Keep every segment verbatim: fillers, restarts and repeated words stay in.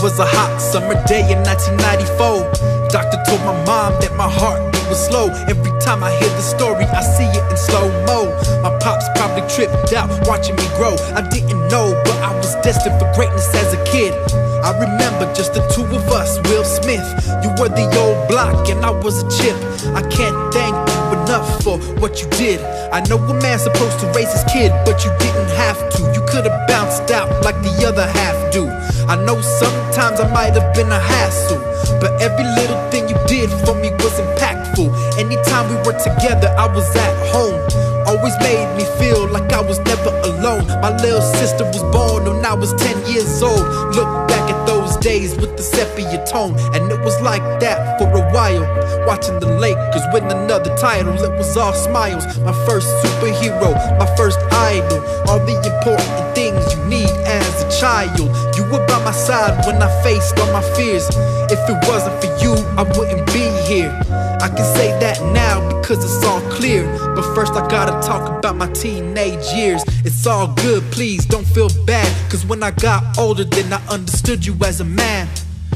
was a hot summer day in nineteen ninety-four. Doctor told my mom that my heartbeat was slow. Every time I hear the story, I see it in slow-mo. My pops probably tripped out watching me grow. I didn't know, but I was destined for greatness as a kid. I remember just the two of us, Will Smith. You were the old block and I was a chip. I can't thank you enough for what you did. I know a man's supposed to raise his kid, but you didn't have to. You could have bounced out like the other half do. I know sometimes I might have been a hassle, but every little thing you did for me was impactful. Anytime we were together, I was at home. Always made me feel like I was never alone. My little sister was born when I was ten years old. Look back at those days with the sepia tone, and it was like that for a while. Watching the Lakers win another title, it was all smiles. My first superhero, my first idol. All the important things you need as a child. You were by my side when I faced all my fears. If it wasn't for you, I wouldn't be here. I can say that now because it's all clear, but first I gotta talk about my teenage years. It's all good, please don't feel bad, cause when I got older then I understood you as a man.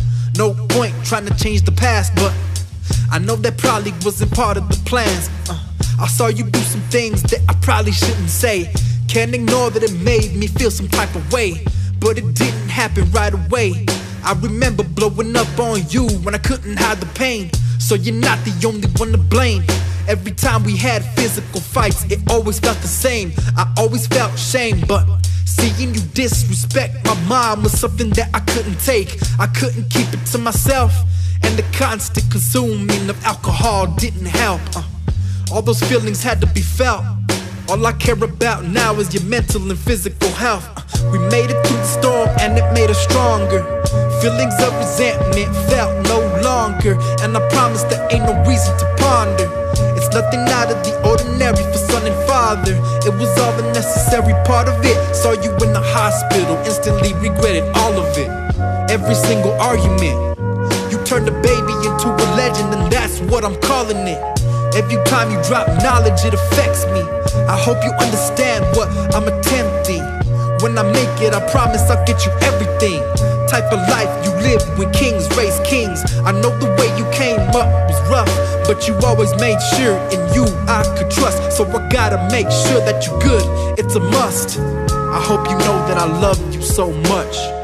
No point trying to change the past, but I know that probably wasn't part of the plans. uh, I saw you do some things that I probably shouldn't say. Can't ignore that it made me feel some type of way, but it didn't happen right away. I remember blowing up on you when I couldn't hide the pain, so you're not the only one to blame. Every time we had physical fights, it always felt the same. I always felt shame, but seeing you disrespect my mom was something that I couldn't take. I couldn't keep it to myself, and the constant consuming of alcohol didn't help. uh, All those feelings had to be felt. All I care about now is your mental and physical health. uh, We made it through the storm and it made us stronger. Feelings of resentment felt no longer, and I promise there ain't no reason to ponder. It's nothing out of the ordinary for son and father. It was all the necessary part of it. Saw you in the hospital, instantly regretted all of it. Every single argument. You turned a baby into a legend, and that's what I'm calling it. Every time you drop knowledge, it affects me. I hope you understand what I'm attempting. When I make it, I promise I'll get you everything. Type of life you live when kings raise kings. I know the way you came up was rough, but you always made sure in you I could trust. So I gotta make sure that you're good, it's a must. I hope you know that I love you so much.